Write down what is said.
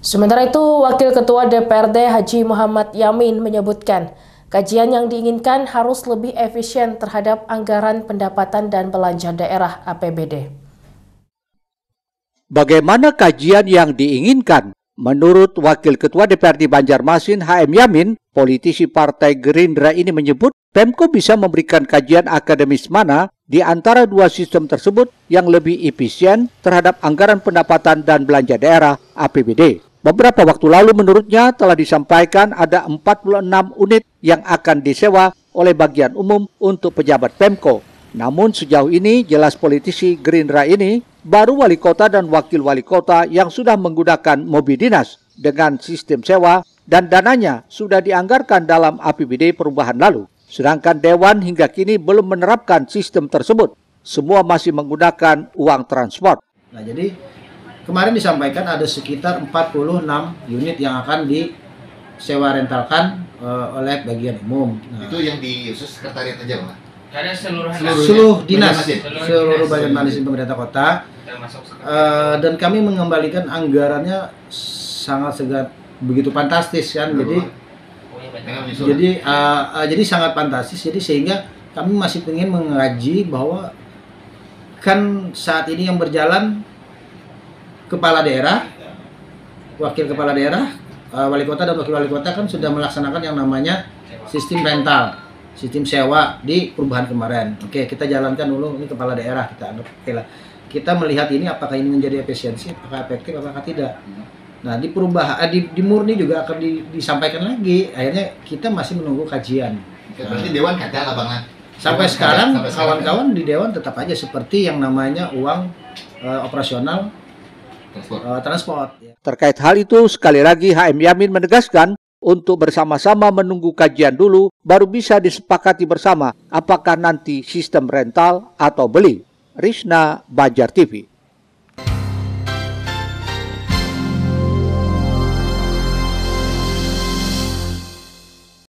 Sementara itu, Wakil Ketua DPRD Haji Muhammad Yamin menyebutkan, kajian yang diinginkan harus lebih efisien terhadap anggaran pendapatan dan belanja daerah APBD. Bagaimana kajian yang diinginkan? Menurut Wakil Ketua DPRD Banjarmasin HM Yamin, politisi Partai Gerindra ini menyebut Pemko bisa memberikan kajian akademis mana di antara dua sistem tersebut yang lebih efisien terhadap anggaran pendapatan dan belanja daerah APBD. Beberapa waktu lalu menurutnya telah disampaikan ada 46 unit yang akan disewa oleh bagian umum untuk pejabat Pemko. Namun sejauh ini jelas politisi Gerindra ini baru wali kota dan wakil wali kota yang sudah menggunakan mobil dinas dengan sistem sewa dan dananya sudah dianggarkan dalam APBD perubahan lalu. Sedangkan Dewan hingga kini belum menerapkan sistem tersebut. Semua masih menggunakan uang transport. Nah, jadi kemarin disampaikan ada sekitar 46 unit yang akan disewa rentalkan oleh bagian umum. Nah, itu yang di sekretariat aja, Pak? Karena seluruh dinas, seluruh bagian manajemen pemerintah kota, dan kami mengembalikan anggarannya sangat begitu fantastis kan, jadi sangat fantastis, jadi sehingga kami masih ingin mengaji bahwa kan saat ini yang berjalan kepala daerah, wakil kepala daerah, wali kota dan wakil wali kota kan sudah melaksanakan yang namanya sistem rental. Sistem sewa di perubahan kemarin. Oke, kita jalankan dulu ini kepala daerah kita anggap. Oke lah. Kita melihat ini apakah ini menjadi efisiensi, apakah efektif, apakah tidak. Nah, di perubahan di murni juga akan disampaikan lagi. Akhirnya kita masih menunggu kajian. Berarti Dewan ada lah, Bang. Sampai sekarang kawan-kawan di Dewan tetap aja seperti yang namanya uang operasional transport. Terkait hal itu, sekali lagi HM Yamin menegaskan untuk bersama-sama menunggu kajian dulu, baru bisa disepakati bersama apakah nanti sistem rental atau beli. Risna, Banjar TV.